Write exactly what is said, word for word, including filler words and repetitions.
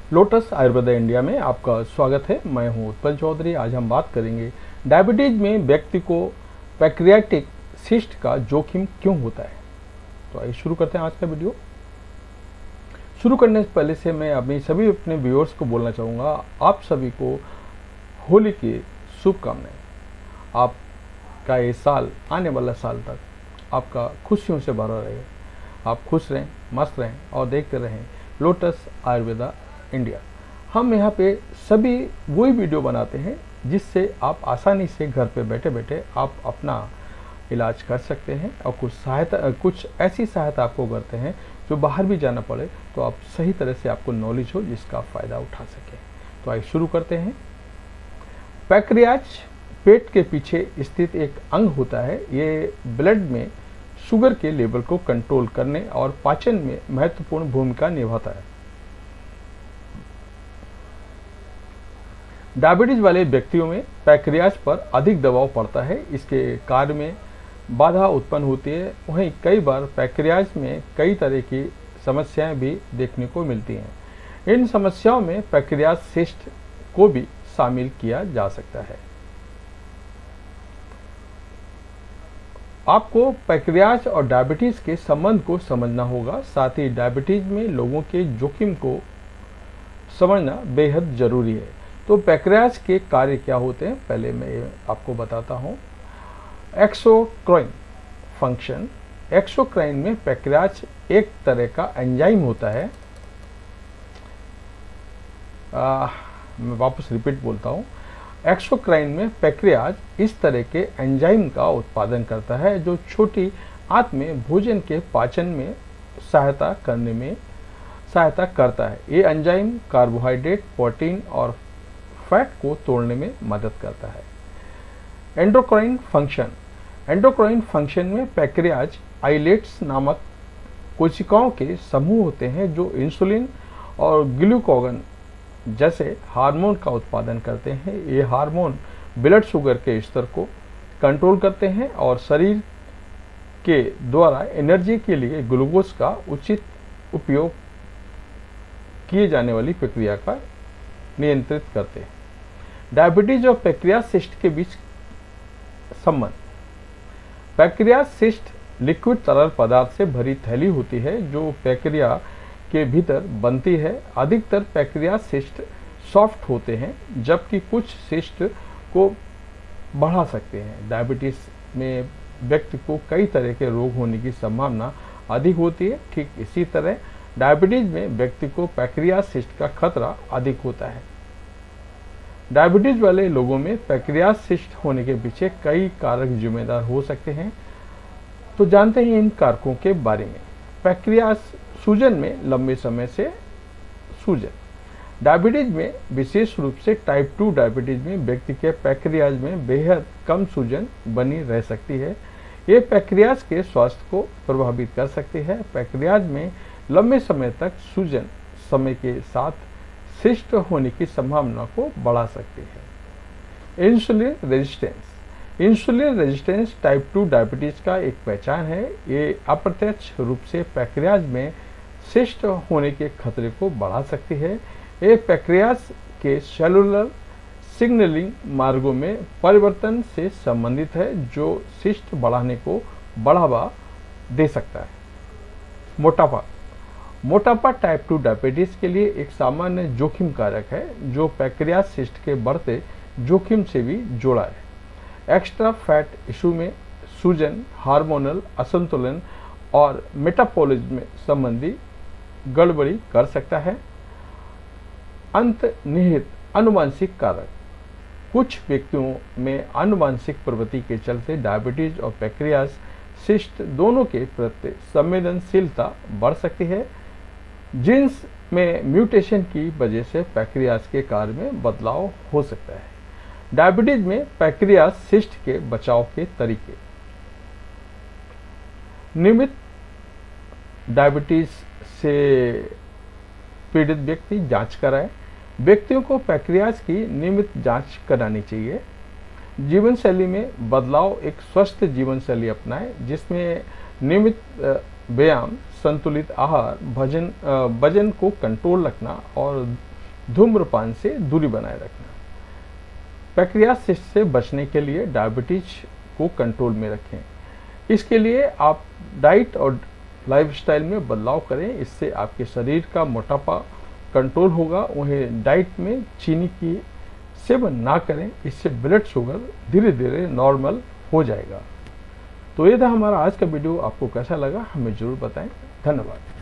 Lotus Ayurveda India में आपका स्वागत है। मैं हूं उत्पल चौधरी। आज हम बात करेंगे डायबिटीज में व्यक्ति को पैक्रियाटिक सिस्ट का जोखिम क्यों होता है। तो आइए शुरू करते हैं आज का वीडियो। शुरू करने से पहले से मैं अपनी सभी अपने व्यूअर्स को बोलना चाहूँगा, आप सभी को होली की शुभकामनाएं। आपका ये साल, आने वाला साल तक आपका खुशियों से भरा रहे। आप खुश रहें, मस्त रहें और देखते रहें लोटस आयुर्वेदा इंडिया। हम यहाँ पे सभी वही वीडियो बनाते हैं जिससे आप आसानी से घर पे बैठे बैठे आप अपना इलाज कर सकते हैं और कुछ सहायता, कुछ ऐसी सहायता आपको करते हैं जो बाहर भी जाना पड़े तो आप सही तरह से आपको नॉलेज हो जिसका फ़ायदा उठा सकें। तो आइए शुरू करते हैं। पैक्रियाज पेट के पीछे स्थित एक अंग होता है। ये ब्लड में शुगर के लेवल को कंट्रोल करने और पाचन में महत्वपूर्ण भूमिका निभाता है। डायबिटीज वाले व्यक्तियों में पैक्रियाज पर अधिक दबाव पड़ता है, इसके कार्य में बाधा उत्पन्न होती है। वहीं कई बार पैक्रियाज में कई तरह की समस्याएं भी देखने को मिलती हैं। इन समस्याओं में पैक्रियाज सिस्ट को भी शामिल किया जा सकता है। आपको पैक्रियाज और डायबिटीज के संबंध को समझना होगा। साथ ही डायबिटीज में लोगों के जोखिम को समझना बेहद जरूरी है। तो पैक्रियाज के कार्य क्या होते हैं, पहले मैं आपको बताता हूँ। Exocrine function. एक्सोक्राइन में पैक्रियाज एक तरह का एंजाइम होता है। आ, मैं वापस रिपीट बोलता हूँ। एक्सोक्राइन में पैक्रियाज इस तरह के एंजाइम का उत्पादन करता है जो छोटी आंत में भोजन के पाचन में सहायता करने में सहायता करता है। ये एंजाइम कार्बोहाइड्रेट, प्रोटीन और फैट को तोड़ने में मदद करता है। Endocrine function. एंडोक्राइन फंक्शन में पैक्रियाज आइलेट्स नामक कोशिकाओं के समूह होते हैं जो इंसुलिन और ग्लूकागॉन जैसे हार्मोन का उत्पादन करते हैं। ये हार्मोन ब्लड शुगर के स्तर को कंट्रोल करते हैं और शरीर के द्वारा एनर्जी के लिए ग्लूकोज का उचित उपयोग किए जाने वाली प्रक्रिया का नियंत्रित करते हैं। डायबिटीज और पैक्रियाज सिस्ट के बीच संबंध। पैक्रियाज सिस्ट लिक्विड तरल पदार्थ से भरी थैली होती है जो पैक्रिया के भीतर बनती है। अधिकतर पैक्रियाज सिस्ट सॉफ्ट होते हैं जबकि कुछ सिस्ट को बढ़ा सकते हैं। डायबिटीज में व्यक्ति को कई तरह के रोग होने की संभावना अधिक होती है। ठीक इसी तरह डायबिटीज में व्यक्ति को पैक्रियाज सिस्ट का खतरा अधिक होता है। डायबिटीज वाले लोगों में पैक्रियाज सिस्ट होने के पीछे कई कारक जिम्मेदार हो सकते हैं। तो जानते हैं इन कारकों के बारे में। पैक्रियाज सूजन में लंबे समय से सूजन। डायबिटीज में विशेष रूप से टाइप टू डायबिटीज में व्यक्ति के पैक्रियाज में बेहद कम सूजन बनी रह सकती है। ये पैक्रियाज के स्वास्थ्य को प्रभावित कर सकती है। पैक्रियाज में लंबे समय तक सूजन समय के साथ सिस्ट होने की संभावना को बढ़ा सकती है। Insulin resistance. Insulin resistance type two diabetes का एक पहचान है। ये अप्रत्यक्ष रूप से पैक्रियाज में सिस्ट होने के खतरे को बढ़ा सकती है। ये पैक्रियाज के सेलुलर सिग्नलिंग मार्गों में परिवर्तन से संबंधित है जो सिस्ट बढ़ाने को बढ़ावा दे सकता है। मोटापा। मोटापा टाइप टू डायबिटीज के लिए एक सामान्य जोखिम कारक है जो पैक्रियाज सिस्ट के बढ़ते जोखिम से भी जोड़ा है। एक्स्ट्रा फैट इशू में सूजन, हार्मोनल असंतुलन और मेटाबॉलिज्म संबंधी गड़बड़ी कर सकता है। अंतर्निहित आनुवंशिक कारक। कुछ व्यक्तियों में आनुवंशिक प्रवृत्ति के चलते डायबिटीज और पैक्रियाज सिस्ट दोनों के प्रति संवेदनशीलता बढ़ सकती है। जीन्स में म्यूटेशन की वजह से पैक्रियाज के कार्य में बदलाव हो सकता है। डायबिटीज में पैक्रियाज सिस्ट के बचाव के तरीके। नियमित डायबिटीज से पीड़ित व्यक्ति जांच कराए। व्यक्तियों को पैक्रियाज की नियमित जांच करानी चाहिए। जीवन शैली में बदलाव। एक स्वस्थ जीवन शैली अपनाएं जिसमें नियमित व्यायाम, संतुलित आहार, भजन वजन को कंट्रोल रखना और धूम्रपान से दूरी बनाए रखना। पैंक्रियास से बचने के लिए डायबिटीज को कंट्रोल में रखें। इसके लिए आप डाइट और लाइफस्टाइल में बदलाव करें, इससे आपके शरीर का मोटापा कंट्रोल होगा। वहीं डाइट में चीनी की सेवन ना करें, इससे ब्लड शुगर धीरे धीरे नॉर्मल हो जाएगा। तो ये था हमारा आज का वीडियो। आपको कैसा लगा हमें ज़रूर बताएं। धन्यवाद।